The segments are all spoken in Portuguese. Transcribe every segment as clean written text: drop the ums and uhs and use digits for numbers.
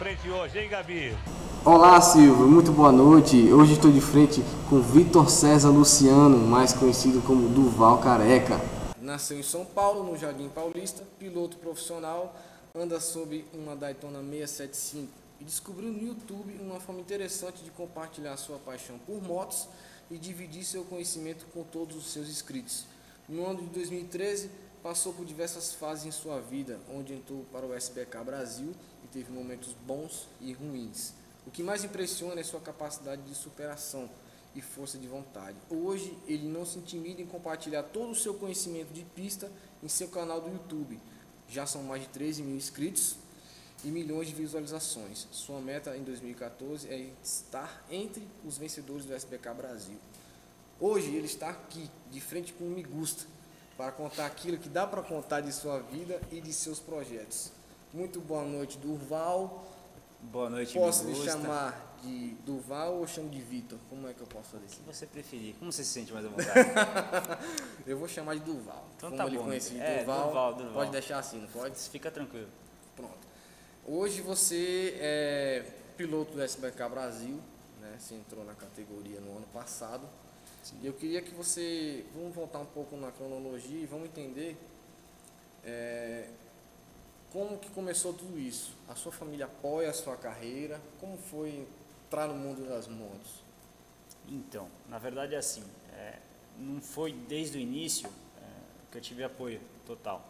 frente hoje, hein, Gabi? Olá, Silvio, muito boa noite. Hoje estou de frente com Vitor César Luciano, mais conhecido como Duval Careca. Nasceu em São Paulo, no Jardim Paulista, piloto profissional, anda sob uma Daytona 675 e descobriu no YouTube uma forma interessante de compartilhar sua paixão por motos e dividir seu conhecimento com todos os seus inscritos. No ano de 2013, passou por diversas fases em sua vida, onde entrou para o SBK Brasil e teve momentos bons e ruins. O que mais impressiona é sua capacidade de superação e força de vontade. Hoje, ele não se intimida em compartilhar todo o seu conhecimento de pista em seu canal do YouTube. Já são mais de 13 mil inscritos e milhões de visualizações. Sua meta em 2014 é estar entre os vencedores do SBK Brasil. Hoje, ele está aqui, de frente com o Me Gusta, para contar aquilo que dá para contar de sua vida e de seus projetos. Muito boa noite, Durval. Boa noite, Posso Me lhe Gusta. chamar de Durval ou chamo de Vitor? Como é que eu posso fazer isso? O que você preferir? Como você se sente mais à vontade? Eu vou chamar de Durval. Então Como tá ele bom. conhece de É, Durval, Durval. pode deixar assim, não pode? Fica tranquilo. Pronto. Hoje você é piloto do SBK Brasil, né? Você entrou na categoria no ano passado. Sim. E eu queria que você, vamos voltar um pouco na cronologia e vamos entender como que começou tudo isso. A sua família apoia a sua carreira? Como foi entrar no mundo das motos? Então, na verdade é assim, não foi desde o início que eu tive apoio total.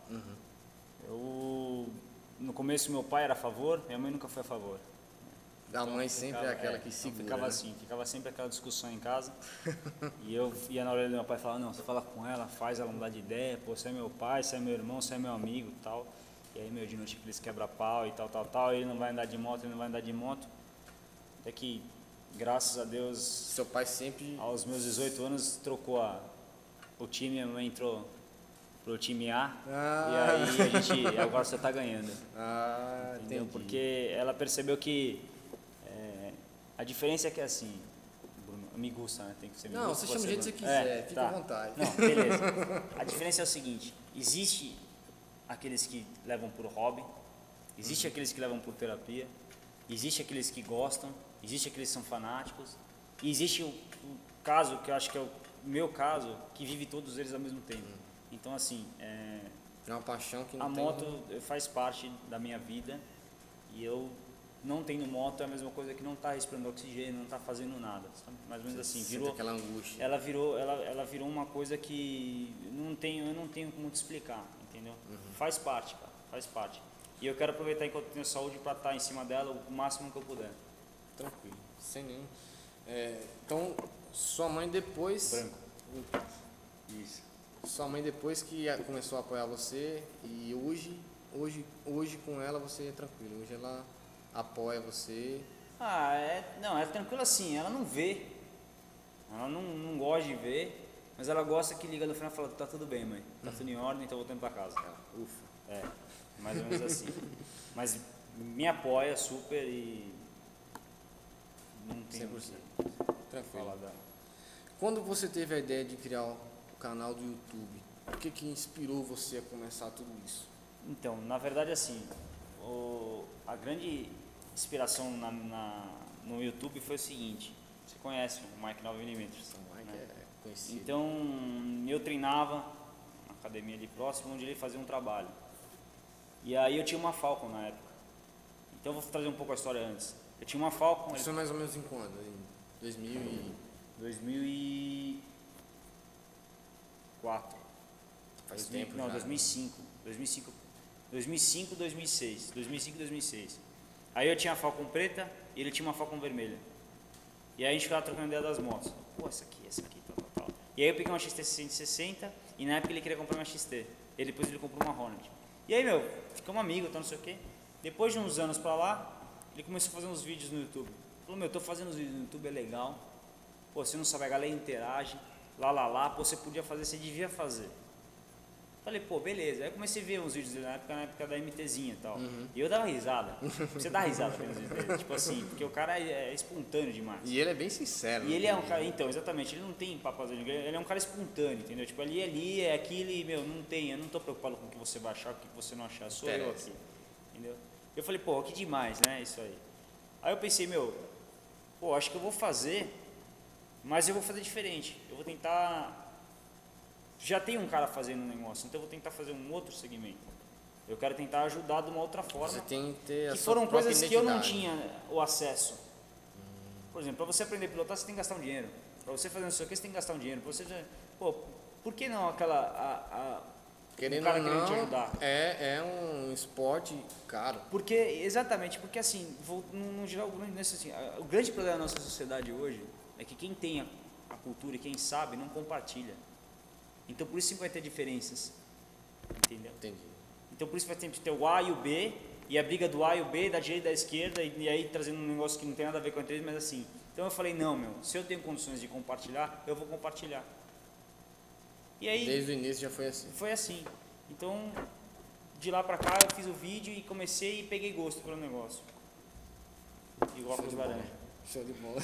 No começo meu pai era a favor, minha mãe nunca foi a favor. A mãe sempre é aquela que então segura, ficava né? assim, ficava sempre aquela discussão em casa. E eu ia na orelha do meu pai e falava, não, você fala com ela, faz ela mudar de ideia, pô, você é meu pai, você é meu irmão, você é meu amigo e tal. E aí, de noite eles quebra-pau e tal, ele não vai andar de moto, ele não vai andar de moto. Até que, graças a Deus, Seu pai sempre... aos meus 18 anos, trocou o time, a minha mãe entrou pro time A. E aí, agora você tá ganhando. Entendeu? Entendi. Porque ela percebeu que a diferença é que assim, Bruno, Me Gusta, né? Tem que ser Me Não, Gusta, você chama do jeito que você Bruno. quiser, fica tá. à vontade. Não, beleza. A diferença é o seguinte, existe aqueles que levam por hobby, existe aqueles que levam por terapia, existe aqueles que gostam, existe aqueles que são fanáticos, e existe o caso, que eu acho que é o meu caso, que vive todos eles ao mesmo tempo. Então assim, É uma paixão que não a tem... moto faz parte da minha vida e eu não tendo moto é a mesma coisa que não tá respirando oxigênio, não tá fazendo nada, sabe? Mais ou menos assim, Sente virou aquela angústia. ela virou uma coisa que eu não tenho como te explicar, entendeu? Faz parte, cara, faz parte. E eu quero aproveitar enquanto tenho saúde para estar em cima dela o máximo que eu puder. Tranquilo, sem nenhum... então, sua mãe depois... Branco. Isso. Sua mãe depois que começou a apoiar você e hoje com ela você é tranquilo, hoje ela apoia você. Não, é tranquilo assim, ela não vê, ela não gosta de ver, mas ela gosta que liga no final e fala, tá tudo bem, mãe, tá tudo em ordem, tô voltando pra casa. Ufa. Mais ou menos assim. Mas me apoia super e não tem 100%. o que Tranquilo. falar dela. Quando você teve a ideia de criar o canal do YouTube, o que inspirou você a começar tudo isso? Então, na verdade assim, a grande inspiração no YouTube foi o seguinte, você conhece o Mike 9mm, O Mike né? é conhecido. Então, eu treinava na academia ali próximo, onde ele fazia um trabalho. E aí eu tinha uma Falcon na época. Então eu vou trazer um pouco a história antes. Eu tinha uma Falcon... Isso é mais ou menos em quando? Em 2004. Faz tempo Não, já, 2005. 2005, 2006. Aí eu tinha a Falcon preta e ele tinha uma Falcon vermelha. E aí a gente ficava trocando ideia das motos. Pô, essa aqui, tal. E aí eu peguei uma XT 160 e na época ele queria comprar uma XT. Depois ele comprou uma Hornet. E aí, ficamos amigos, não sei o quê. Depois de uns anos pra lá, ele começou a fazer uns vídeos no YouTube. Falou, tô fazendo uns vídeos no YouTube, é legal. Pô, você não sabe, a galera interage, pô, você podia fazer, você devia fazer. Falei, pô, beleza. Aí eu comecei a ver uns vídeos dele na época da MTzinha e tal. E eu dava risada. Você dá risada vendo os vídeos dele. Tipo assim, porque o cara é espontâneo demais. E ele é bem sincero. E ele é um cara, então, exatamente, ele não tem papazinho, ele é um cara espontâneo, entendeu? Tipo, ali, é aquilo e, eu não tô preocupado com o que você vai achar, o que você não achar, sou eu aqui, entendeu? Eu falei, pô, que demais, né, isso aí. Aí eu pensei, meu, pô, acho que eu vou fazer, mas eu vou fazer diferente. Eu vou tentar... Já tem um cara fazendo um negócio, então eu vou tentar fazer um outro segmento. Eu quero tentar ajudar de uma outra forma. Você tem que ter a Que sua foram própria coisas que eu não identidade. tinha o acesso. Por exemplo, para você aprender a pilotar, você tem que gastar um dinheiro. Para você fazer isso aqui, você tem que gastar um dinheiro. Pra você já... Pô, por que não Querendo o cara ou querendo não, te ajudar? é um esporte caro. Porque, exatamente, porque assim, no geral, o grande problema da nossa sociedade hoje é que quem tem a cultura e quem sabe não compartilha. Então por isso que vai ter diferenças, entendeu? Entendi. Então por isso vai sempre ter o A e o B, e a briga do A e o B, da direita e da esquerda, e aí trazendo um negócio que não tem nada a ver com a três, mas assim. Então eu falei, não, meu, se eu tenho condições de compartilhar, eu vou compartilhar. E aí... Desde o início já foi assim. Foi assim. Então, de lá pra cá eu fiz o vídeo e comecei e peguei gosto pelo negócio. Igual Show com de os bola. laranja. Show de bola.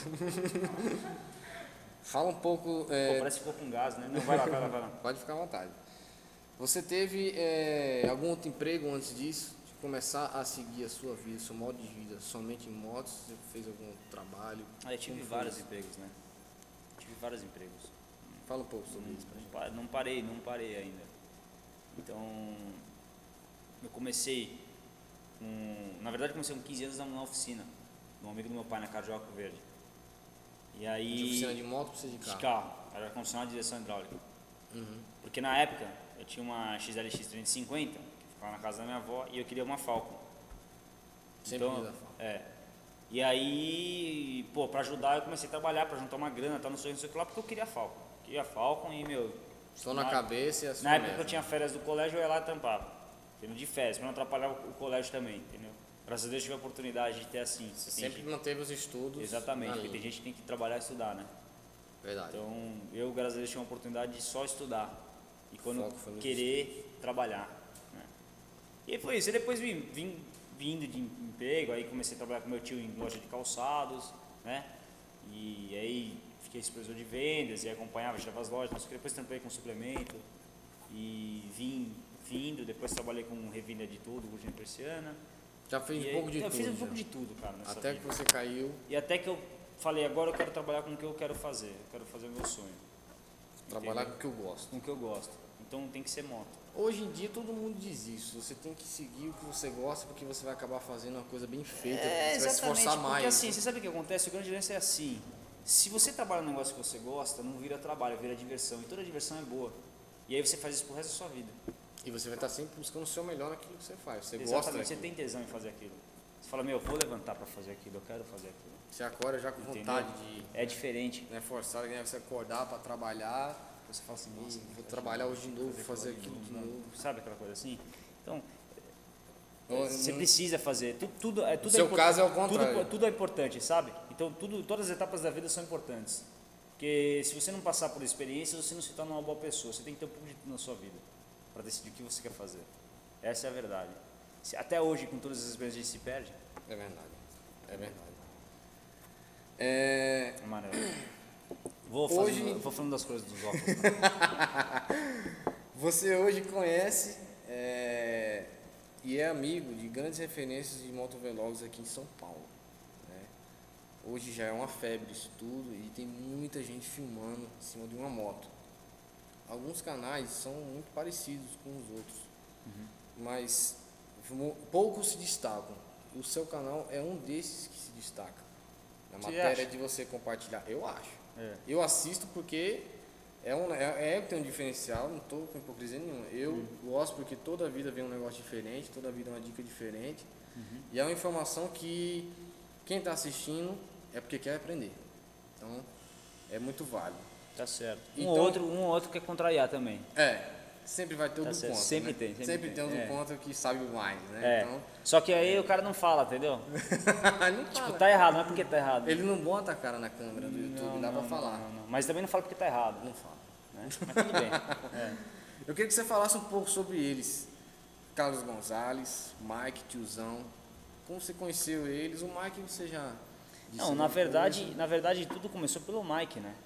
Fala um pouco. Pô, parece que ficou com gás, né? Não, vai lá. Pode ficar à vontade. Você teve algum outro emprego antes disso? De começar a seguir a sua vida, seu modo de vida, somente em motos? Você fez algum outro trabalho? Ah, eu tive Como foi vários isso? empregos, né? Tive vários empregos. Fala um pouco sobre isso pra gente. Não parei ainda. Então, eu comecei na verdade comecei com 15 anos na oficina, de um amigo do meu pai, na Cardeal Arco Verde. E aí... De oficina de moto ou você de De carro? carro, era condicionado de direção hidráulica. Uhum. Porque na época eu tinha uma XLX 350, que ficava na casa da minha avó, e eu queria uma Falcon. Sempre Então, quis a Falcon. E aí, pô, pra ajudar eu comecei a trabalhar, pra juntar uma grana, tá no sonho, não sei o que lá, porque eu queria a Falcon. Queria a Falcon e, meu... Só na cabeça e a sua Na época que meta. eu tinha férias do colégio, eu ia lá e tampava. Entendeu? De férias, pra não atrapalhar o colégio também, entendeu? Graças a Deus eu tive a oportunidade de ter assim. Você Tem sempre gente- manteve os estudos. Exatamente, na porque tem linha. gente que tem que trabalhar e estudar, né? Verdade. Então, eu, graças a Deus, tive a oportunidade de só estudar. E quando Foco foi no querer, trabalhar. Né? E aí foi isso. E depois vindo de emprego, aí comecei a trabalhar com meu tio em loja de calçados, né? E aí fiquei supervisor de vendas e acompanhava, tirava as lojas, não sei o que. Depois trampei com suplemento e vindo, depois trabalhei com revenda de tudo, Virgínia Persiana. Já fez E um aí, pouco de eu tudo. fiz um já. pouco de tudo, cara, nessa Até vida. que você caiu, E até que eu falei, agora eu quero trabalhar com o que eu quero fazer. Eu quero fazer o meu sonho. trabalhar Entendeu? com o que eu gosto. Com o que eu gosto. Então tem que ser moto. Hoje em dia todo mundo diz isso. Você tem que seguir o que você gosta, porque você vai acabar fazendo uma coisa bem feita. você vai se esforçar porque mais. assim, você sabe o que acontece? O grande lance é assim. Se você trabalha num negócio que você gosta, não vira trabalho, vira diversão. E toda diversão é boa. E aí você faz isso pro resto da sua vida. E você vai estar sempre buscando o seu melhor naquilo que você faz. Você gosta Exatamente, você daquilo. tem tesão em fazer aquilo. Você fala, meu, eu vou levantar pra fazer aquilo, eu quero fazer aquilo. Você acorda já com Entendeu? vontade de É diferente. né, forçar, né, você acordar para trabalhar. Você fala assim, nossa, Vou trabalhar hoje de novo, fazer aquilo de novo. Sabe aquela coisa assim? Então, Então, você não- precisa fazer. Tudo é No seu caso é o tudo, contrário. tudo é importante, sabe? Então, todas as etapas da vida são importantes. Porque se você não passar por experiência, você não se torna uma boa pessoa. Você tem que ter um pouco de tudo na sua vida para decidir o que você quer fazer. Essa é a verdade. Até hoje, com todas as experiências, a gente se perde. É verdade. É verdade. É, Maravilha. Vou falando das coisas dos óculos. Você hoje conhece e é amigo de grandes referências de motovlogs aqui em São Paulo. Né? Hoje já é uma febre isso tudo e tem muita gente filmando em cima de uma moto. Alguns canais são muito parecidos com os outros, mas poucos se destacam. O seu canal é um desses que se destaca. Na Você matéria acha? de você compartilhar, eu acho. É. Eu assisto porque tem um diferencial, não estou com hipocrisia nenhuma. Eu gosto porque toda vida vem um negócio diferente, toda vida é uma dica diferente. E é uma informação que quem está assistindo é porque quer aprender. Então, é muito válido. Tá certo. Então- Um ou outro quer contrariar também. Sempre vai ter o Tá do certo. contra. Sempre né? tem, sempre Sempre tem. tem o do É. contra que sabe mais, né? É. Então, Só que aí o cara não fala, entendeu? não Tipo, fala. tá errado, não é porque tá errado. Ele não bota a cara na câmera do YouTube, dá pra falar. Não. Mas também não fala porque tá errado. Não fala. Né? Mas tudo bem. É. Eu queria que você falasse um pouco sobre eles. Carlos Gonzalez, Mike, tiozão. Como você conheceu eles? O Mike você já disse Não, na alguma verdade tudo começou pelo Mike, né?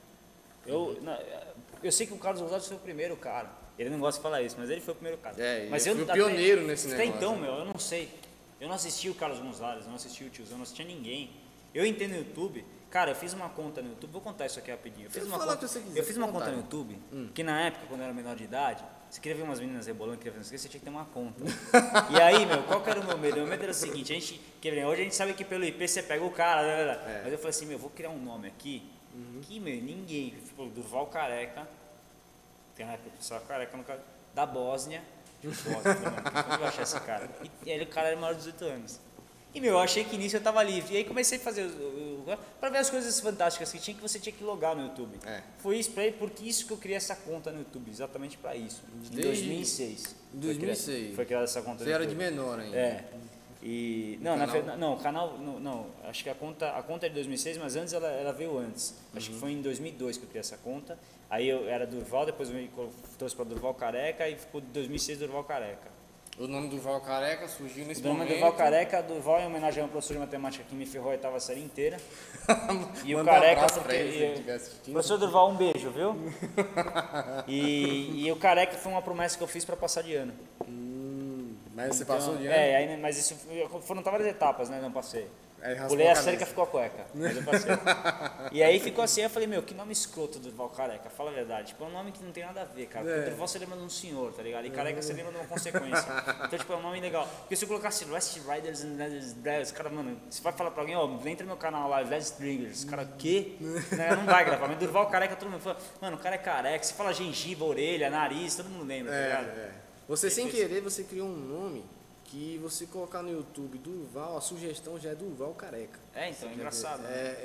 Eu sei que o Carlos Gonzalez foi o primeiro cara. Ele não gosta de falar isso, mas ele foi o primeiro cara. É, ele mas foi o pioneiro nesse até negócio, então, né? meu, eu não sei. Eu não assistia o Carlos Gonzalez, eu não assistia o Tiozão, eu não assistia ninguém. Eu entendo no YouTube. Cara, eu fiz uma conta no YouTube, vou contar isso aqui rapidinho. Eu fiz uma conta no YouTube, que na época, quando eu era menor de idade, você queria ver umas meninas rebolando, queria ver não sei o que, você tinha que ter uma conta. E aí, meu, qual que era o meu medo? O meu medo era o seguinte, hoje a gente sabe que pelo IP você pega o cara, né? Mas eu falei assim, meu, eu vou criar um nome aqui, que, meu, ninguém, tipo, Durval Careca, tem uma época que eu pensava Careca no cara, da Bósnia, como eu achei esse cara? E aí o cara era maior de 18 anos. E, meu, eu achei que nisso eu tava livre. E aí comecei a fazer pra ver as coisas fantásticas que tinha, que você tinha que logar no YouTube. Foi isso pra ele, porque isso que eu criei essa conta no YouTube, exatamente pra isso. Em 2006. Em 2006. Foi criada essa conta no Você era YouTube. de menor ainda. E não, na verdade, não, o canal não, acho que a conta é de 2006, mas antes ela veio antes. Acho que foi em 2002 que eu criei essa conta. Aí eu era Durval, depois eu trouxe para Durval Careca e ficou de 2006 Durval Careca. O nome do Durval Careca surgiu nesse O nome momento. é Durval Careca, Durval é em homenagem a um professor de matemática que me ferrou a oitava série inteira. E o Manda um Careca abraço pra porque ele, se ele estiver assistindo. professor Durval, um beijo, viu? E o Careca foi uma promessa que eu fiz para passar de ano. Mas você Então, passou de ano? mas isso foram várias etapas, né? Não passei. Aí raspou Pulei a a cabeça. cerca, ficou a cueca. Mas eu passei. E aí ficou assim, eu falei, meu, que nome escroto do Durval Careca, fala a verdade. Tipo, é um nome que não tem nada a ver, cara. Porque Durval você lembra de um senhor, tá ligado? E Careca você lembra de uma consequência. Então, tipo, é um nome legal. Porque se eu colocasse West Riders and Riders, cara, mano, você vai falar pra alguém, ó, entra no meu canal lá, West Riders, cara, o quê? Não vai gravar. Mas Durval Careca, todo mundo fala, mano, o cara é careca. Você fala gengiva, orelha, nariz, todo mundo lembra, tá ligado? Você sem querer, você criou um nome que você colocar no YouTube Durval, a sugestão já é Durval Careca. Então, é engraçado.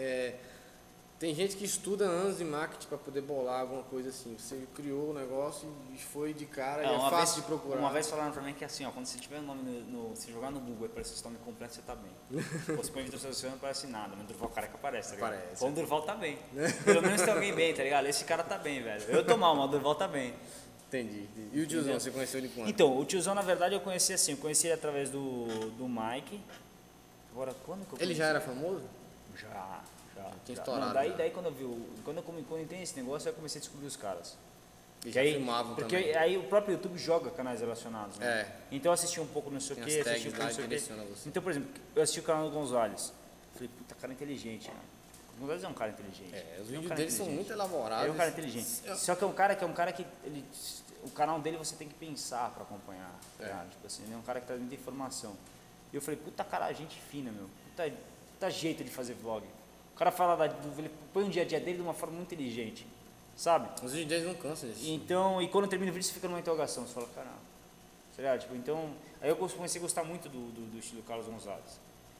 Tem gente que estuda anos de marketing para poder bolar alguma coisa assim. Você criou o negócio e foi de cara, e é fácil de procurar. Uma vez falaram pra mim que assim, ó, quando você tiver o nome se jogar no Google e aparecer o nome completo, você tá bem. Ou se põe Vitor Luciano, não aparece nada, mas Durval Careca aparece, tá ligado? Aparece. Ou o Durval tá bem. Pelo menos tem alguém bem, tá ligado? Esse cara tá bem, velho. Eu tô mal, mas o Durval tá bem. Entendi. E o tiozão, você conheceu ele quando? Então, o tiozão, na verdade, eu conheci assim, eu conheci ele através do Mike. Agora, quando que eu Ele já era famoso? Já. Tinha estourado. Não, daí quando eu entrei nesse negócio, eu comecei a descobrir os caras. E já filmavam porque também. aí o próprio YouTube joga canais relacionados, né? Então eu assisti um pouco no sei o Tem que, as assisti um tags pouco lá no sei o que quê. direciona você. Então, por exemplo, eu assisti o canal do Gonzalez. Falei, puta, cara inteligente, né? O Gonzalez é um cara inteligente. Os É um vídeos cara dele são inteligente. muito elaborados. Ele é um cara inteligente. Só que é um cara que o canal dele você tem que pensar pra acompanhar. Tá? Tipo assim, ele é um cara que traz muita informação. E eu falei, puta cara, gente fina, meu. Puta jeito de fazer vlog. O cara fala ele põe um dia a dia dele de uma forma muito inteligente, sabe? Os vídeos deles não cansam disso. Então, e quando termina o vídeo você fica numa interrogação, você fala, caramba. Será? Tipo, então, aí eu comecei a gostar muito do estilo Carlos Gonzalez.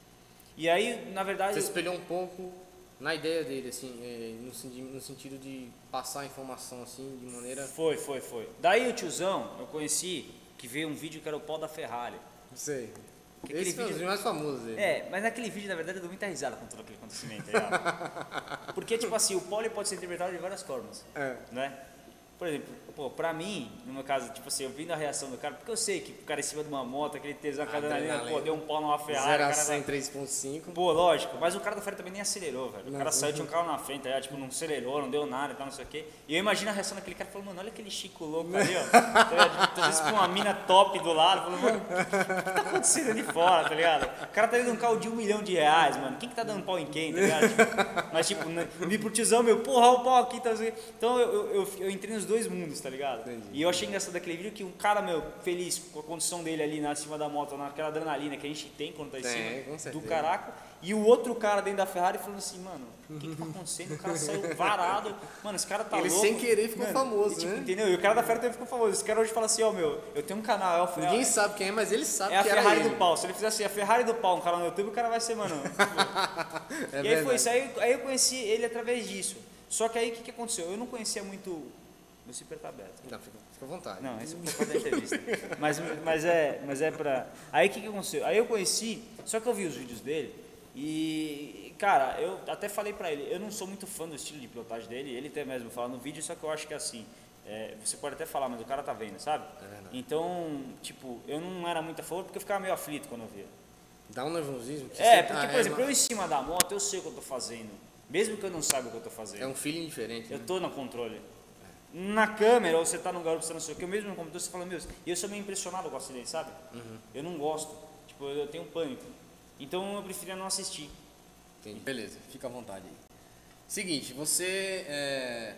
E aí, na verdade... Você espelhou um pouco na ideia dele, assim, no sentido de passar a informação, assim, de maneira... Foi. Daí o tiozão, eu conheci, que veio um vídeo que era o pau da Ferrari. Não sei. Aquele Esse foi um dos vídeo- mais famosos dele. Mas naquele vídeo, na verdade, eu dou muita risada com todo aquele acontecimento, tá ligado? Porque, tipo assim, o pau ele pode ser interpretado de várias formas, né? Por exemplo, pra mim, no meu caso, tipo assim, eu vi a reação do cara, porque eu sei que o cara em cima de uma moto, aquele tesão, a adrenalina, deu um pau numa Ferrari, 0 o a cara 100, 3.5. Pô, lógico, mas o cara da Ferrari também nem acelerou, velho. O Não, cara sim. saiu, tinha um carro na frente, aí, tipo, não acelerou, não deu nada e tal, não sei o quê. E eu imagino a reação daquele cara, falando, mano, olha aquele Chico louco ali, ó. Tá ligado? Às vezes com uma mina top do lado, falando, mano, o que tá acontecendo ali fora, tá ligado? O cara tá indo num carro de R$1 milhão, mano. Quem que tá dando pau em quem, tá ligado? Tipo, mas, tipo, me pro tiozão, meu, porra, o pau aqui, tá assim. Então eu entrei nos dois mundos, tá ligado? Entendi. E eu achei engraçado daquele vídeo que um cara, meu, feliz com a condição dele ali na cima da moto, naquela adrenalina que a gente tem quando tá em Tem, cima com do certeza. caraca, e o outro cara dentro da Ferrari falando assim, mano, o que tá acontecendo? O cara saiu varado, mano, esse cara tá Ele louco. sem querer ficou Mano, famoso, e, tipo, né? entendeu? E o cara da Ferrari também ficou famoso. Esse cara hoje fala assim, ó, meu, eu tenho um canal, Ninguém sabe quem é, mas ele sabe é a que era Ferrari ele. do pau. Se ele fizer assim, a Ferrari do pau, um canal no YouTube, o cara vai ser, mano. É E aí verdade. foi isso, aí eu conheci ele através disso. Só que aí o que aconteceu? Eu não conhecia muito. Meu zíper tá aberto. Não, fica à vontade. Não, esse é um pouco da entrevista. mas é pra. Aí o que aconteceu? Aí eu conheci, só que eu vi os vídeos dele e, cara, eu até falei pra ele, eu não sou muito fã do estilo de pilotagem dele, ele até mesmo fala no vídeo, só que eu acho que é assim, você pode até falar, mas o cara tá vendo, sabe? É verdade. Então, tipo, eu não era muito a favor porque eu ficava meio aflito quando eu via. Dá um nervosismo. Porque, por exemplo, eu em cima da moto, eu sei o que eu tô fazendo, mesmo que eu não saiba o que eu tô fazendo. É um feeling diferente. Eu né? tô no controle. Na câmera, ou você tá no garoto, você não sei o que, eu mesmo no computador, você fala, meu, e eu sou meio impressionado com o acidente, sabe? Eu não gosto. Tipo, eu tenho pânico. Então eu preferia não assistir. Entendi. Beleza, fica à vontade aí. Seguinte, você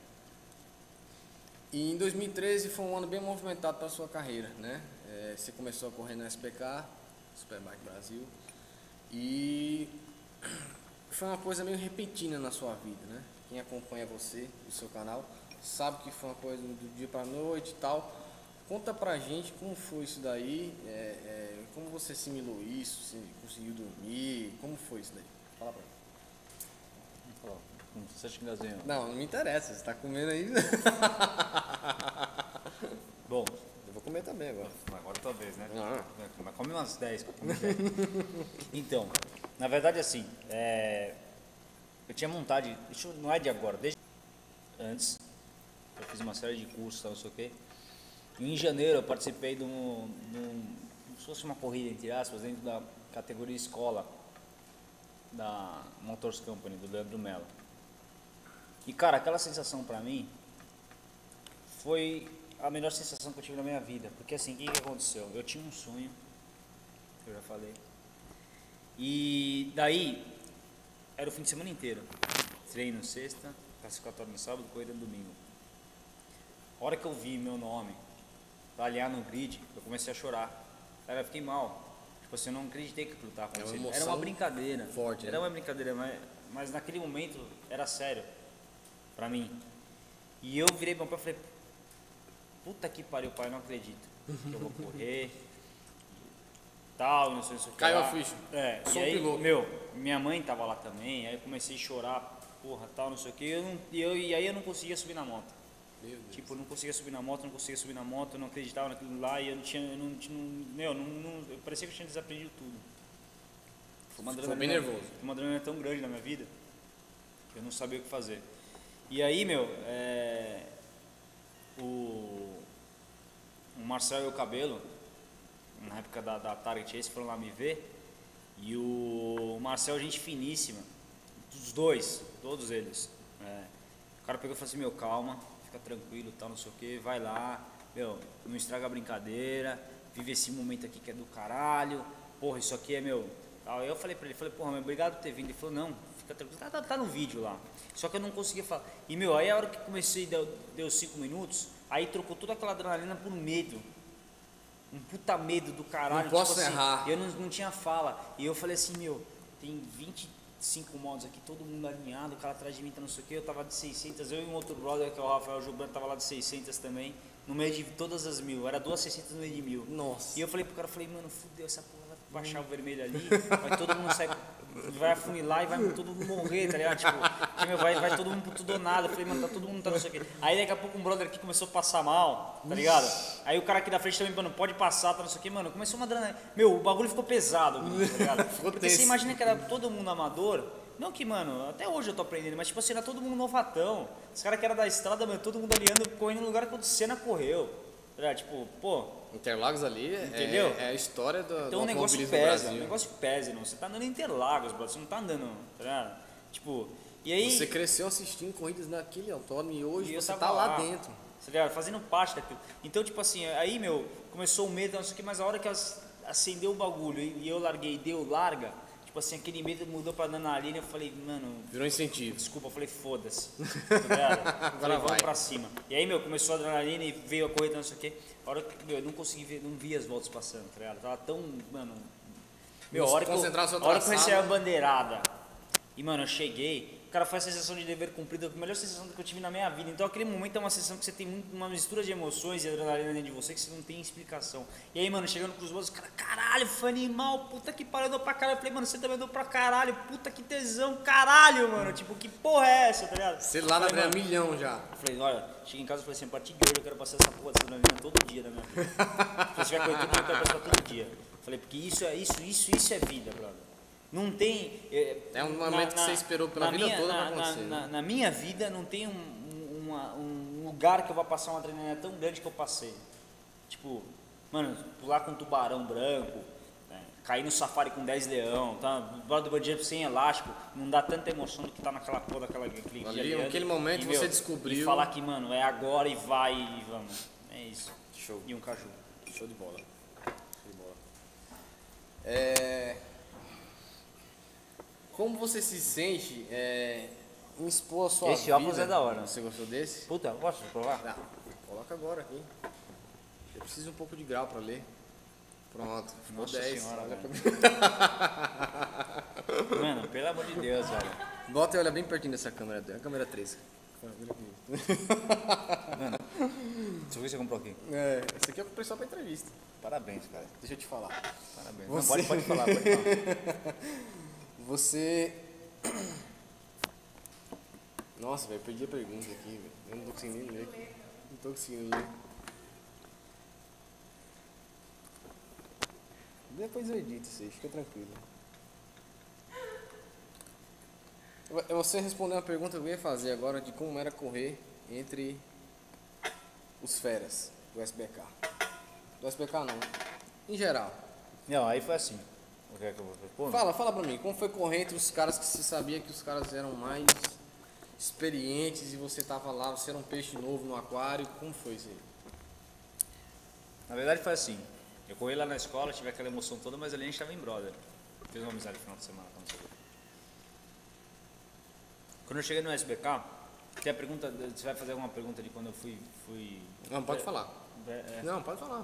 e em 2013 foi um ano bem movimentado para a sua carreira, né? Você começou a correr na SPK, Superbike Brasil, e foi uma coisa meio repentina na sua vida, né? Quem acompanha você, o seu canal, sabe que foi uma coisa do dia para a noite e tal. Conta pra gente como foi isso daí, como você assimilou isso, se conseguiu dormir, como foi isso daí? Fala pra mim. Você acha que desenho? Não me interessa, você tá comendo aí. Bom, Eu vou comer também agora. agora talvez, né? Não. Mas come umas 10. Então, na verdade assim, eu tinha vontade, isso não é de agora, desde antes, eu fiz uma série de cursos, tal, não sei o quê. E em janeiro eu participei de como se fosse uma corrida, entre aspas, dentro da categoria escola da Motors Company, do Leandro Mello. E cara, aquela sensação pra mim foi a melhor sensação que eu tive na minha vida. Porque assim, o que aconteceu? Eu tinha um sonho, eu já falei. E daí, era o fim de semana inteiro. Treino sexta, classificatório no sábado, corrida no domingo. A hora que eu vi meu nome aliar no grid, eu comecei a chorar. Cara, eu fiquei mal. Tipo assim, eu não acreditei que aquilo estava acontecendo. Era uma brincadeira. Forte, era né? uma brincadeira, mas naquele momento era sério pra mim. E eu virei pro meu pai e falei, puta que pariu, pai, eu não acredito que eu vou correr. Tal, não sei se eu Caiu a ficha. E Sou aí, piloto. minha mãe tava lá também, aí eu comecei a chorar, porra, tal, não sei o que, e aí eu não conseguia subir na moto. Meu Deus. Tipo, eu não conseguia subir na moto, eu não acreditava naquilo lá, e eu parecia que eu tinha desaprendido tudo. Ficou bem nervoso. Foi uma adrenalina tão grande na minha vida, que eu não sabia o que fazer. E aí, o Marcel e o Cabelo, na época da Target Ace, foram lá me ver, e o Marcel, gente finíssima, dos dois, todos eles. O cara pegou e falou assim, calma, fica tranquilo, tal, não sei o que, vai lá, não estraga a brincadeira, vive esse momento aqui que é do caralho, porra, isso aqui é tal. Aí eu falei pra ele, porra, mas obrigado por ter vindo. Ele falou, não, fica tranquilo, tá no vídeo lá. Só que eu não conseguia falar. E aí a hora que comecei, deu 5 minutos, aí trocou toda aquela adrenalina por medo. Um puta medo do caralho. Não posso tipo errar. Assim, eu não tinha fala. E eu falei assim, tem 25 modos aqui, todo mundo alinhado, o cara atrás de mim tá não sei o que, eu tava de 600, eu e um outro brother, que é o Rafael Gilberto, tava lá de 600 também, no meio de todas as 1000, era 2 600 no meio de 1000. Nossa. E eu falei pro cara, mano, fudeu, essa porra vai baixar o vermelho ali, vai todo mundo sair, vai afunilar e vai todo mundo morrer, tá ligado? Tipo, vai todo mundo pro tudo ou nada. Eu falei, mano, tá todo mundo tá não sei o que. Aí daqui a pouco um brother aqui começou a passar mal, tá ligado? Aí o cara aqui da frente também, mano, pode passar, tá não sei o que, mano, começou uma adrenalina. O bagulho ficou pesado, tá ligado? Porque você imagina que era todo mundo amador. Não que, mano, até hoje eu tô aprendendo, mas tipo assim, era todo mundo novatão. Os caras que eram da estrada, mano, todo mundo aliando, correndo no lugar que o Senna correu. Tá, tipo, pô. Interlagos ali entendeu? É a história do Então o negócio pesa, irmão. Você tá andando em Interlagos, brother, você não tá andando, tá ligado? Tipo, e aí. Você cresceu assistindo corridas naquele autódromo e hoje e você tá lá dentro. Tá ligado? Fazendo parte daquilo. Então, tipo assim, aí, começou o medo, não sei o que, mas a hora que acendeu o bagulho e eu larguei e deu larga. Tipo assim, aquele medo mudou pra adrenalina, eu falei, mano... Virou incentivo. Desculpa, eu falei, foda-se, tá ligado? Agora vamos vai. pra cima. E aí, começou a adrenalina e veio a corrida, não sei o quê. A hora que, eu não consegui ver, não vi as voltas passando, tá ligado? Tava tão, mano... a hora que eu recebi a bandeirada e, mano, eu cheguei... Cara, foi a sensação de dever cumprido, a melhor sensação que eu tive na minha vida. Então, aquele momento é uma sensação que você tem uma mistura de emoções e adrenalina dentro de você que você não tem explicação. E aí, mano, chegando pros outros, cara, caralho, foi animal, puta que pariu, andou pra caralho. Eu falei, mano, você também andou pra caralho, puta que tesão, caralho, mano. Tipo, que porra é essa, tá ligado? Você lá na falei, milhão já. Eu falei, olha, cheguei em casa e falei assim, a partir de hoje eu quero passar essa porra dessa adrenalina todo dia na minha vida. Se tiver coisa todo dia, eu quero passar todo dia. Eu falei, porque isso é vida, brother. Não tem... É um momento que você esperou pela vida toda pra acontecer. Na minha vida não tem um lugar que eu vou passar uma adrenalina tão grande que eu passei. Tipo, mano, pular com um tubarão branco, né, cair no safari com 10 leão, tá? Do bungee jump sem elástico, não dá tanta emoção do que tá naquela porra daquele ali, naquele momento você descobriu. E falar que, mano, é agora e vai e vamos. É isso. Show. E um caju. Show de bola. Como você se sente em expor a sua Esse vida? óculos é da hora. Você gostou desse? Puta, posso provar? Não, coloca agora aqui. Eu preciso um pouco de grau pra ler. Pronto, ficou Nossa 10. senhora, Olha velho. pra- Mano, pelo amor de Deus, velho. Bota e olha bem pertinho dessa câmera. É a câmera 3. Mano, deixa eu ver se você comprou aqui. Esse aqui eu comprei só pra entrevista. Parabéns, cara. Deixa eu te falar. Parabéns. Você- Não, pode falar, pode falar. Você. Nossa, velho, perdi a pergunta aqui, velho. Eu não tô conseguindo nem ler aqui. Não tô conseguindo ler. Depois eu edito isso aí, fica tranquilo. Você respondeu uma pergunta que eu ia fazer agora de como era correr entre os feras do SBK. Do SBK não. Em geral. Não, aí foi assim. O que é que eu vou responder? Fala pra mim, como foi correr entre os caras que você sabia que os caras eram mais experientes e você tava lá, você era um peixe novo no aquário, como foi isso aí? Na verdade foi assim. Eu corri lá na escola, tive aquela emoção toda, mas ali a gente tava em brother. Fiz uma amizade no final de semana, não sei. Quando eu cheguei no SBK, tem a pergunta, você vai fazer alguma pergunta de quando eu fui... Não, pode falar. É, Não, pode falar.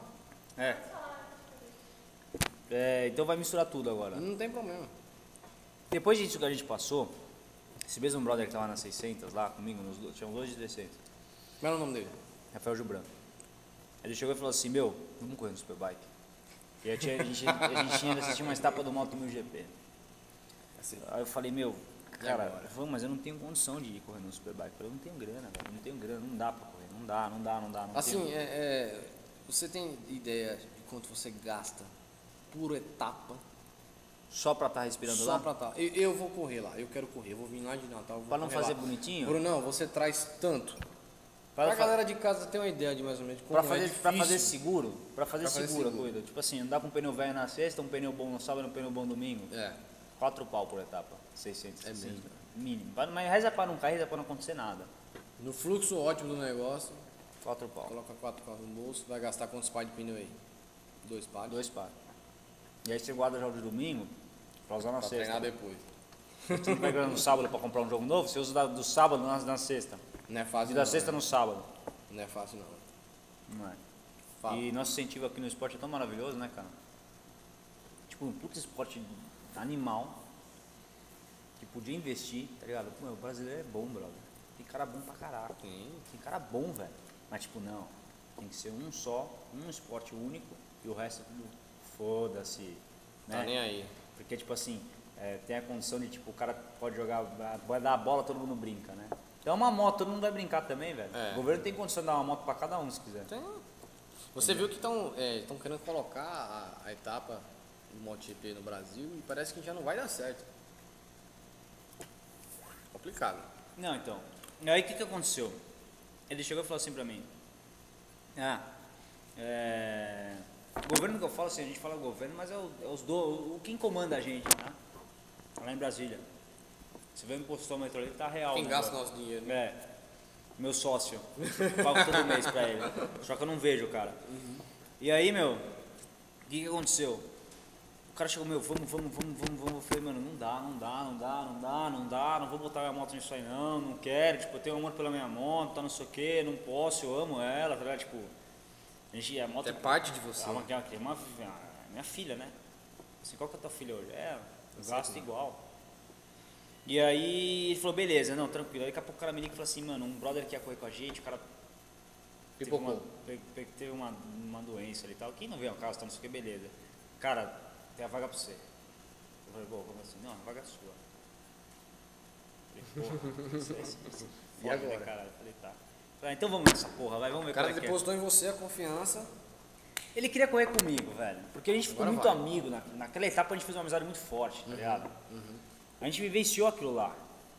então vai misturar tudo agora. Não tem problema. Depois disso que a gente passou, esse mesmo brother que tava nas 600 lá comigo, tinha uns dois de 600, Como era o nome dele? Rafael Gilbran. Ele chegou e falou assim, meu, vamos correr no Superbike. E aí a gente tinha assistido uma etapa do Moto 1000 GP. Aí eu falei, meu, cara, vamos, mas eu não tenho condição de ir correr no Superbike. Eu falei, eu não tenho grana, velho, não tenho grana, não dá pra correr, não dá. Não Assim, tenho. você tem ideia de quanto você gasta por etapa? Só pra estar respirando Só lá? pra tá. Eu vou correr lá, eu quero correr, eu vou vir lá de Natal. eu vou Pra não correr fazer lá. bonitinho? Brunão, você traz tanto. Pra Pra fa- galera de casa ter uma ideia de mais ou menos como Pra fazer, é pra fazer difícil. seguro, pra fazer Pra fazer seguro a seguro. corrida. Tipo assim, andar com um pneu velho na sexta, um pneu bom no sábado e um pneu bom no domingo. 4 pau por etapa, 600. É assim, mesmo? Mínimo. Mas reza pra não cair, reza pra não acontecer nada. No fluxo ótimo do negócio, 4 pau. coloca 4 carros no bolso, vai gastar quantos par de pneu aí? 2 par? 2 pau. E aí você guarda já o de domingo pra usar na Pra sexta. treinar depois. Você não pega no sábado pra comprar um jogo novo, você usa do sábado na sexta. Não é E fácil da não, sexta né? no sábado. Não é fácil não. Não é? Fala. E nosso incentivo aqui no esporte é tão maravilhoso, né, cara? Tipo, um puto esporte animal que podia investir, tá ligado? Pô, o brasileiro é bom, brother. Tem cara bom pra caraca. Tem. Tem cara bom, velho. Mas, tipo, não. Tem que ser um só, um esporte único e o resto é tudo foda-se. Né? Tá nem aí. Porque, tipo assim, tem a condição de, tipo, o cara pode jogar, vai dar a bola, todo mundo brinca, né? Então uma moto, todo mundo vai brincar também, velho. É. O governo tem condição de dar uma moto pra cada um, se quiser. Tem. Você viu que estão querendo colocar a etapa do MotoGP no Brasil e parece que já não vai dar certo. Complicado. Não, então. E aí o que aconteceu? Ele chegou e falou assim pra mim. O governo que eu falo, assim, a gente fala governo, mas quem comanda a gente, né? Lá em Brasília. Você vê o impostômetro ali, tá real. Quem né, gasta agora? nosso dinheiro, né? Meu sócio. Pago todo mês pra ele. Só que eu não vejo, cara. E aí, meu, o que aconteceu? O cara chegou, meu, vamos. Eu falei, mano, não dá, não vou botar minha moto nisso aí não quero, tipo, eu tenho amor pela minha moto, tá não sei o que, não posso, eu amo ela, tá ligado? Tipo, a moto É parte de você. é uma minha filha, né? Assim, qual que é a tua filha hoje? Eu gasto igual. E aí ele falou, beleza, não, tranquilo. Aí daqui a pouco o cara me liga e falou assim, mano, um brother que ia correr com a gente, o cara Pipocou. teve uma doença ali e tal. Quem não veio ao caso, tá, não sei o que, beleza. Cara, tem a vaga pra você. Eu falei, pô, como assim? Não, a vaga é sua. Eu falei, porra, isso é E foda, né, agora? cara? Eu falei, tá. Falei, então vamos nessa porra, vai, vamos ver O cara qual é que é. depositou em você a confiança. Ele queria correr comigo, velho. Porque a gente ficou Agora muito vai. amigo. Naquela etapa a gente fez uma amizade muito forte, tá ligado? A gente vivenciou aquilo lá.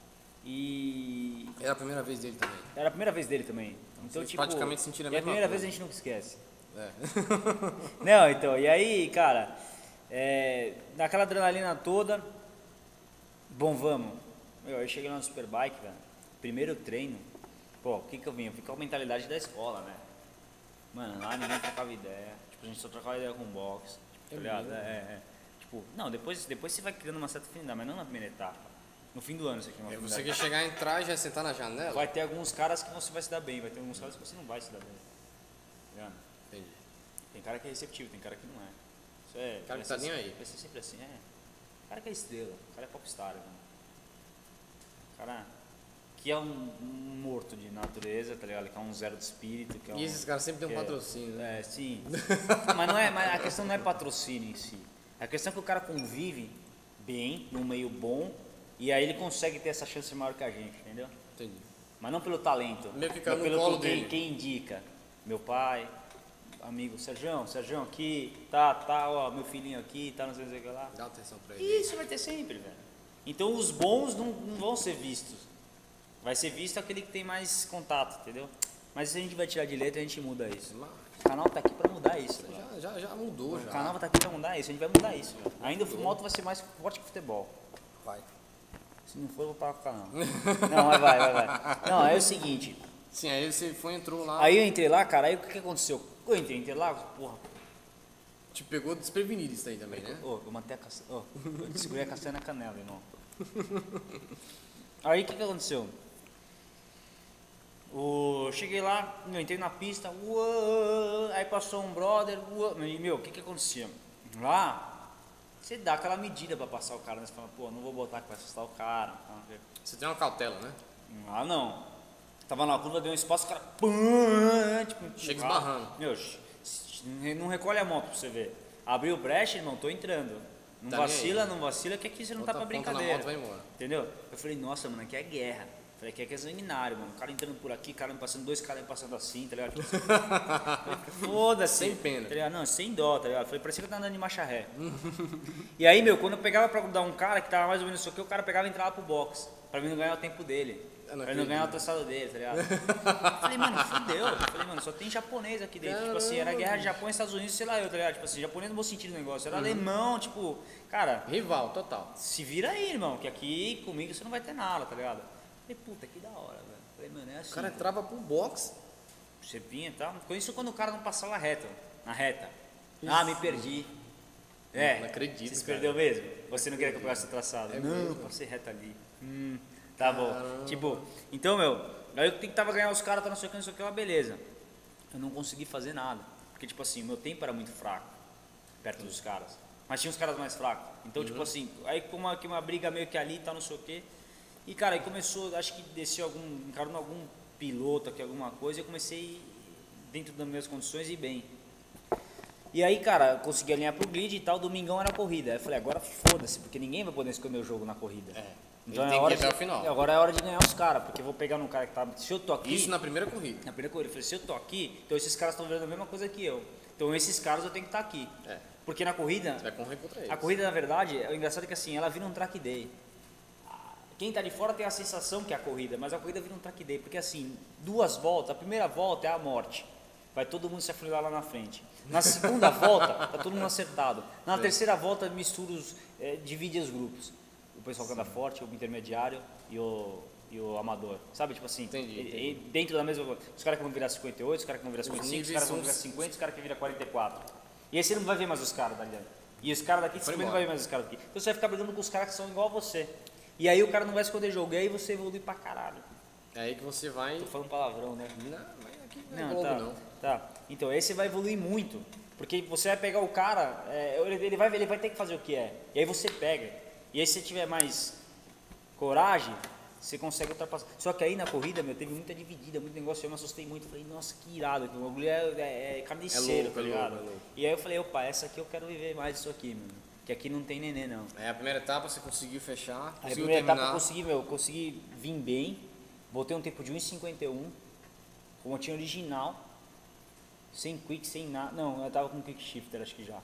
E Era a primeira vez dele também. era a primeira vez dele também. Então, Vocês tipo, praticamente sentiram a e a mesma primeira coisa. vez a gente nunca esquece. É. Não, então, e aí, cara, naquela adrenalina toda, bom, vamos. Meu, aí eu cheguei lá no Superbike, velho, primeiro treino, pô, o que que eu vim? Eu fui com a mentalidade da escola, né? Mano, lá ninguém trocava ideia, tipo, a gente só trocava ideia com o box, tipo, tá ligado? Tipo, Tipo, não, depois você vai criando uma certa afinidade, mas não na primeira etapa. No fim do ano você cria uma afinidade. Você quer chegar a entrar e já sentar na janela? Vai ter alguns caras que você vai se dar bem, vai ter alguns caras que você não vai se dar bem. Tá ligado? Entendi. Tem cara que é receptivo, tem cara que não é. Isso é. Cara que vai tá ser nem sempre- aí. Vai ser sempre assim, é. O cara que é estrela, o cara é popstar, mano. O cara que é um morto de natureza, tá ligado? Que é um zero de espírito. Que é um, E esses caras sempre têm um que é- patrocínio, né? É, sim. mas a questão não é patrocínio em si. A questão é que o cara convive bem, num meio bom, e aí ele consegue ter essa chance maior que a gente, entendeu? Entendi. Mas não pelo talento, Meio que cai mas no pelo colo quem, dele. quem indica. Meu pai, amigo, Sergião aqui, tá, ó, meu filhinho aqui, tá, não sei o que lá. Dá atenção pra ele. Isso vai ter sempre, velho. Então os bons não vão ser vistos. Vai ser visto aquele que tem mais contato, entendeu? Mas se a gente vai tirar de letra, a gente muda isso. Mas O canal tá aqui pra mudar isso, velho. já mudou, O já. canal tá aqui pra mudar isso, a gente vai mudar isso, velho. Ainda o moto vai ser mais forte que o futebol. Vai. Se não for, eu vou parar com o canal. Não, mas vai. Não, é o seguinte. Sim, aí você entrou lá, Aí eu entrei lá, cara, aí o que aconteceu? Eu entrei lá, porra. te pegou desprevenido isso aí também, né? Ô, eu mantei a castanha. Ô, eu segurei a castanha na canela, irmão. Aí o que aconteceu? Cheguei lá, eu entrei na pista, aí passou um brother, e meu, o que acontecia? Lá, você dá aquela medida pra passar o cara, né? Você fala, pô, não vou botar que vai assustar o cara. Tá? Você tem uma cautela, né? Ah, não. Tava na curva, deu um espaço, o cara. Tipo, Chega esbarrando. Meu, não recolhe a moto pra você ver. Abriu brecha, irmão, tô entrando. Não Tá vacila, não vacila, que aqui você não Bota tá pra a ponta na brincadeira. moto, vai embora. Entendeu? Eu falei, nossa, mano, aqui é guerra. Falei, aqui é sanguinário, mano. O cara entrando por aqui, cara me passando, dois caras me passando assim, tá ligado? Tipo, foda-se. Sem pena. Tá ligado? Não, sem dó, tá ligado? Falei, parecia que eu tava andando de marcha ré. E aí, meu, quando eu pegava pra dar um cara que tava mais ou menos isso aqui, o cara pegava e entrava pro box. Pra mim não ganhar o tempo dele. Eu não Pra ele não ganhar o acredito. tostado dele, tá ligado? Falei, mano, fudeu. Falei, mano, só tem japonês aqui dentro. Tipo assim, era guerra de Japão e Estados Unidos, sei lá eu, tá ligado? Tipo assim, japonês no bom sentido do negócio. Era alemão, tipo, cara, Rival, total. se vira aí, irmão, que aqui comigo você não vai ter nada, tá ligado? Falei, puta, que da hora, velho. Falei, mano, é assim. O cara entrava pro box. Você vinha e tal. Com isso quando o cara não passava na reta. Ah, me perdi. É. Não acredito, Você se cara. perdeu mesmo? Você não queria que eu pegasse o traçado? Não, passei reta ali. Tá bom. Tipo, então, meu, aí eu tentava ganhar os caras, tá não sei o que lá, beleza. Eu não consegui fazer nada. Porque, tipo assim, meu tempo era muito fraco perto dos caras. Mas tinha os caras mais fracos. Então, tipo assim, aí com uma briga meio que ali, tá não sei o que. E, cara, aí começou, acho que desceu encarou algum piloto aqui, alguma coisa, e eu comecei, dentro das minhas condições, ir bem. E aí, cara, eu consegui alinhar pro grid e tal, domingão era a corrida. Aí eu falei, agora foda-se, porque ninguém vai poder escolher o jogo na corrida. Então Ele tem que ir até de, o final. agora é hora de ganhar os caras, porque eu vou pegar num cara que tá. Se eu tô aqui. Isso na primeira corrida. Na primeira corrida, eu falei, se eu tô aqui, então esses caras estão vendo a mesma coisa que eu. Então esses caras eu tenho que estar aqui. É. Porque na corrida, Você vai correr contra eles. a corrida, na verdade, o engraçado é que assim, ela vira um track day. Quem tá de fora tem a sensação que é a corrida, mas a corrida vira um track day, porque assim, 2 voltas, a primeira volta é a morte. Vai todo mundo se afunilar lá na frente. Na segunda volta, tá todo mundo acertado. Na terceira volta, divide os grupos. O pessoal que anda forte, o intermediário e o amador. Sabe, tipo assim, Entendi. e dentro da mesma. Os caras que vão virar 58, os caras que vão virar 55, os níveis caras que vão são- virar 50, os caras que viram 44. E aí você não vai ver mais os caras dali. E os caras daqui Foi também não embora. vai ver mais os caras daqui. Então você vai ficar brigando com os caras que são igual a você. E aí o cara não vai esconder jogo, e aí você evolui pra caralho. É aí que você vai. Tô falando palavrão, né? Não, mas aqui não é Não, Globo, tá, não. tá. Então, aí você vai evoluir muito. Porque você vai pegar o cara, ele vai ter que fazer o que é. E aí você pega. E aí se você tiver mais coragem, você consegue ultrapassar. Só que aí na corrida, meu, teve muita dividida, muito negócio. Eu me assustei muito. Falei, nossa, que irado. O bagulho é carniceiro, louco, tá é ligado? louco, é louco. E aí eu falei, opa, essa aqui eu quero viver mais isso aqui, mano. Que aqui não tem nenê, não. Aí a primeira etapa você conseguiu fechar, Aí a conseguiu primeira etapa terminar. eu consegui vir bem, botei um tempo de 1,51, com motinho original, sem quick, sem nada. Não, eu tava com quick shifter, acho que já.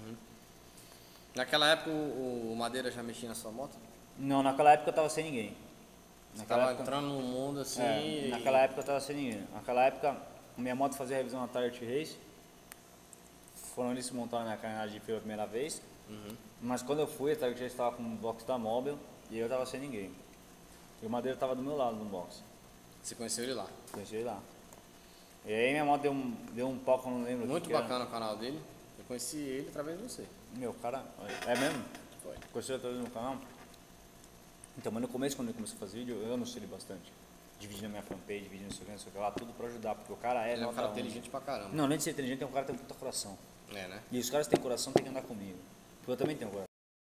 Naquela época o Madeira já mexia na sua moto? Não, naquela época eu tava sem ninguém. Você tava entrando num mundo assim. e- Naquela época eu tava sem ninguém. Naquela época, minha moto fazia revisão na Tire Race. Foram eles que montaram a minha carenagem pela primeira vez. Mas quando eu fui, a Tire Race estava com o box da Móvel e eu tava sem ninguém. E o Madeira tava do meu lado no box. Você conheceu ele lá. Conheci ele lá. E aí minha moto deu um pau que eu não lembro. o Muito que era. bacana o canal dele. Eu conheci ele através de você. Meu, cara, é mesmo? Foi. Conheceu até no canal? Então, mas no começo, quando ele começou a fazer vídeo, eu anuncio ele bastante. Dividindo a minha fanpage, dividindo não sei o que lá, tudo pra ajudar, porque o cara Ele é um nota cara 11. inteligente pra caramba. Não, além de ser inteligente, é um cara que tem um puta coração. É, né? E os caras que têm coração tem que andar comigo. Porque eu também tenho coração.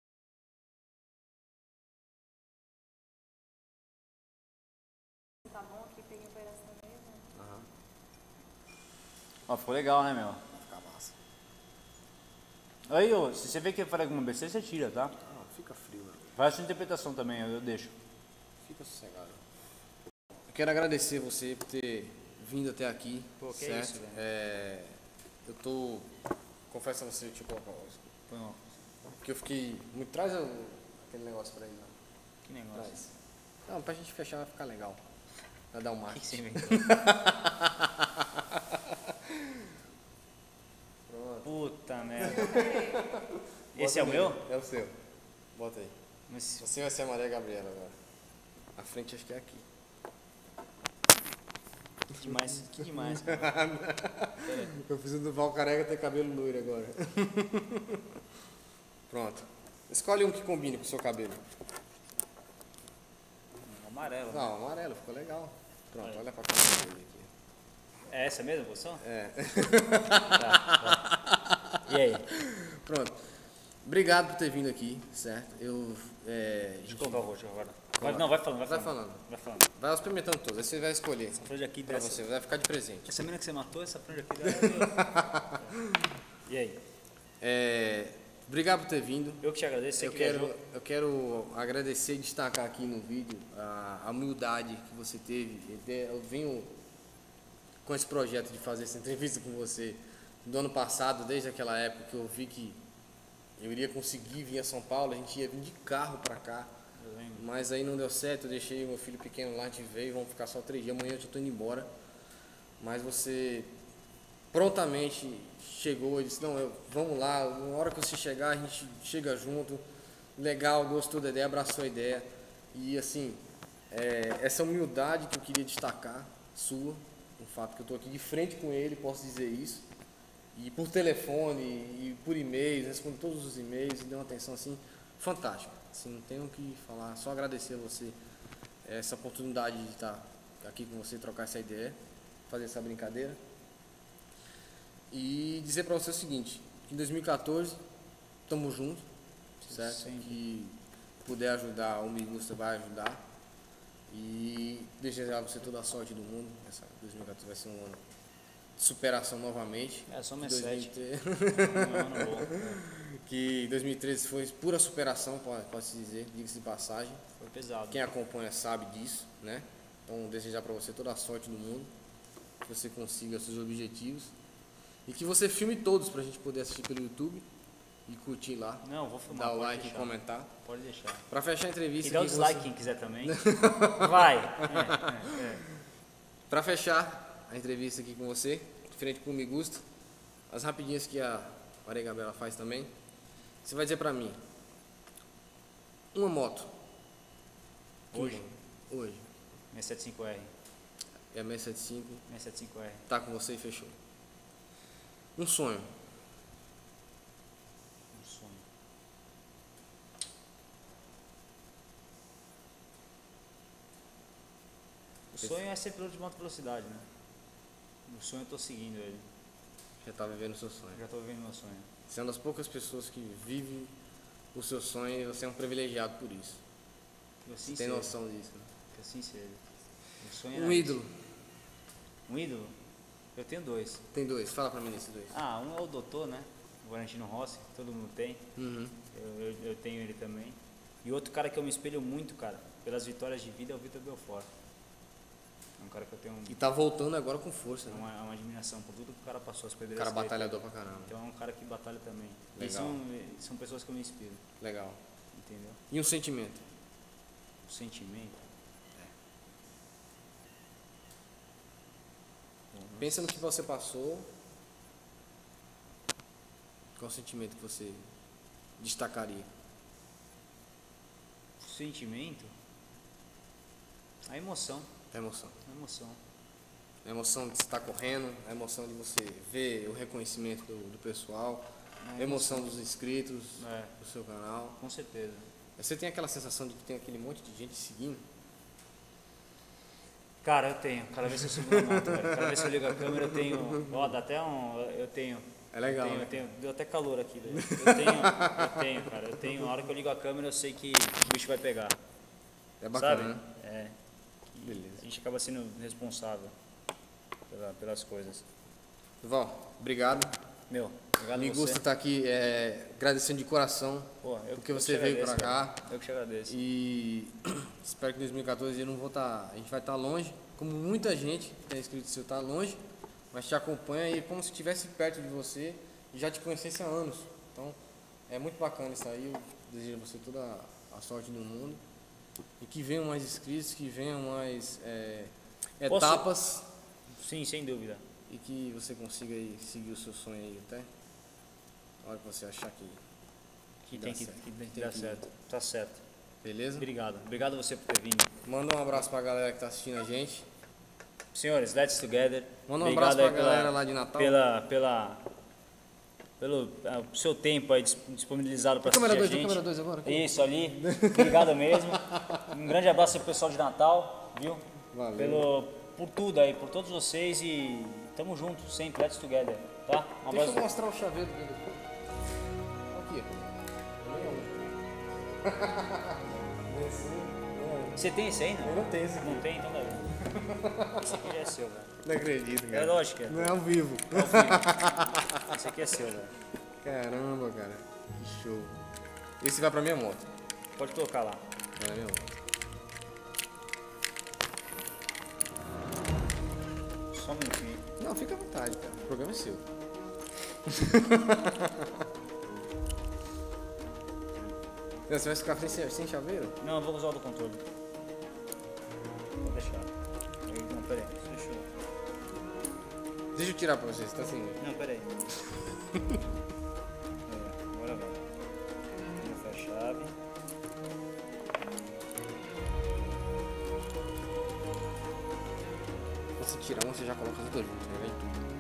Tá bom aqui, peguei operação mesmo. Ó, ficou legal, né, meu? Vai ficar massa. Aí, ô, se você vê que eu falei alguma besteira, você tira, tá? Ah, fica frio, né? Faz a sua interpretação também, eu deixo. Fica sossegado. Eu quero agradecer você por ter vindo até aqui. Pô, que certo? isso, velho. Eu tô. Confesso a você, deixa eu colocar o óculos. Foi mal. Porque eu fiquei. Muito. Traz aquele negócio pra ele lá. Que negócio. Traz. Não, pra gente fechar vai ficar legal. Vai dar um O que marketing. você inventou? Pronto. Puta merda. Esse é o Bota meu? aí. É o seu. Bota aí. Mas, Você vai ser a Maria Gabriela agora. A frente acho que é aqui. que demais, que demais, cara. Eu fiz o Duval Careca ter cabelo loiro agora. Pronto. Escolhe um que combine com o seu cabelo. Amarelo. Não, amarelo, ficou legal. Pronto, olha pra câmera dele aqui. É essa mesmo a posição? É. Tá. E aí? Pronto. Obrigado por ter vindo aqui, certo? Deixa eu colocar o roxo agora. Não, vai falando, vai Vai falando. falando. Vai falando. Vai experimentando todos, aí você vai escolher Essa franja aqui pra dessa. você, vai ficar de presente. Essa mina que você matou, essa franja aqui dela. E aí? Obrigado por ter vindo. Eu que te agradeço, você que viajou. Eu quero agradecer e destacar aqui no vídeo a humildade que você teve. Eu venho com esse projeto de fazer essa entrevista com você do ano passado, desde aquela época que eu vi que eu iria conseguir vir a São Paulo, a gente ia vir de carro para cá, Eu lembro. mas aí não deu certo, eu deixei meu filho pequeno lá, a gente veio, vamos ficar só 3 dias, amanhã eu já estou indo embora. Mas você prontamente chegou e disse, não, vamos lá, na hora que você chegar a gente chega junto, legal, gostou da ideia, abraçou a ideia. E assim, essa humildade que eu queria destacar, sua, o fato que eu estou aqui de frente com ele, posso dizer isso, e por telefone, e por e-mails, respondo todos os e-mails, e deu uma atenção assim, fantástica. Assim, não tenho o que falar, só agradecer a você essa oportunidade de estar aqui com você, trocar essa ideia, fazer essa brincadeira. E dizer para você o seguinte, que em 2014 estamos juntos, certo? Sempre. Que puder ajudar, o Migusta vai ajudar. E desejar a você toda a sorte do mundo. Essa 2014 vai ser um ano de superação novamente. É, só mais Que 7. 2013 Um ano bom. que 2013 foi pura superação, pode-se dizer, diga-se de passagem. Foi pesado. Quem acompanha sabe disso, né? Então desejar para você toda a sorte do mundo, que você consiga os seus objetivos e que você filme todos pra gente poder assistir pelo YouTube e curtir lá, Não, vou filmar. dar o pode like e deixar. comentar. Pode deixar. Pra fechar a entrevista, E dá o aqui com dislike você- quem quiser também. Vai. Pra fechar a entrevista aqui com você, frente pro Me Gusta, as rapidinhas que a Maria Gabriela faz também. Você vai dizer pra mim uma moto. Hoje, Hoje. 675R. É a 675, 675R. tá com você e fechou. Um sonho. Um sonho. O sonho é ser piloto de alta velocidade, né? O sonho eu tô seguindo ele. Já tá vivendo o seu sonho. Já tô vivendo meu sonho. Você é uma das poucas pessoas que vive o seu sonho e você é um privilegiado por isso. Eu Você assim tem seja. noção disso, né? Que assim seja. O sonho era Um esse. ídolo. Um ídolo? Eu tenho 2. Tem 2. Fala pra mim nesses 2. Ah, um é o doutor, né? O Valentino Rossi, que todo mundo tem. Uhum. Eu tenho ele também. E outro cara que eu me espelho muito, cara, pelas vitórias de vida é o Vitor Belfort. É um cara que eu tenho E tá voltando agora com força, né? uma admiração por tudo que o cara passou, as O pedreiras. cara que ele batalhador pra caramba. fez. Então é um cara que batalha também. E Legal. são pessoas que eu me inspiro, Legal. entendeu? E um sentimento? O sentimento. Pensa no que você passou. Qual o sentimento que você destacaria? O sentimento. A emoção. A emoção. A emoção. A emoção de estar correndo, a emoção de você ver o reconhecimento do pessoal, Emoção dos inscritos É, do seu canal. com certeza. Você tem aquela sensação de que tem aquele monte de gente seguindo? Cara, eu tenho. Cada vez que eu subo na moto, velho. Cada vez que eu ligo a câmera, eu tenho. Ó, dá até um. Eu tenho. É legal, Eu né? tenho, deu até calor aqui, velho. Eu tenho, cara. Eu tenho. Na hora que eu ligo a câmera, eu sei que o bicho vai pegar. É bacana, Sabe? né? É. Beleza. A gente acaba sendo responsável pelas coisas. Duval, obrigado. Meu, obrigado Me a você. gusta estar aqui agradecendo de coração Pô, porque eu você que veio pra agradeço, cá. cara. Eu que te agradeço. E espero que em 2014 eu não vou estar. A gente vai estar longe, como muita gente que tem inscrito seu tá longe, mas te acompanha e como se estivesse perto de você e já te conhecesse há anos. Então é muito bacana isso aí. Eu desejo a você toda a sorte do mundo e que venham mais inscritos, que venham mais Posso- etapas Sim, sem dúvida. e que você consiga aí seguir o seu sonho aí até a hora que você achar Que Dá tem que, certo. que tem que Tem dar que ir. certo. Tá certo. beleza? Obrigado. Obrigado a você por ter vindo. Manda um abraço pra galera que tá assistindo a gente. Senhores, let's together. Manda um Obrigado abraço aí pra galera lá de Natal. Pelo seu tempo aí disponibilizado para Câmera assistir 2, a gente. câmera 2 agora. aqui. Isso, ali. Obrigado mesmo. Um grande abraço aí pro pessoal de Natal, viu? Valeu. Por tudo aí, por todos vocês e tamo junto sempre, let's together, tá? Um Deixa abraço. eu mostrar o chaveiro dele. Aqui. Você tem esse aí, Eu não? não tenho esse aqui. Não tem, então dá bem. Esse aqui já é seu, velho. Não acredito, É cara. lógico que é. Não é ao vivo. Esse aqui é seu, velho. Caramba, cara. Que show. Esse vai pra minha moto. Pode colocar lá. Vai na minha moto. Só um minutinho. Não, fica à vontade, cara. O programa é seu. Você vai ficar sem chaveiro? Não, eu vou usar o do controle. Vou deixar. Não, peraí. Deixa eu... Deixa eu tirar pra você, você tá sem. Não, peraí. Agora vai. Vou fechar a chave. Quando você tira um, você já coloca tudo junto, né? Vem tudo.